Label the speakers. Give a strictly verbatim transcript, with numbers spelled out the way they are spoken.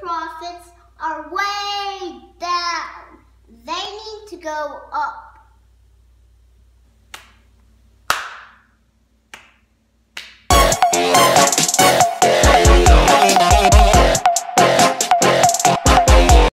Speaker 1: profits are way down. They need to go up.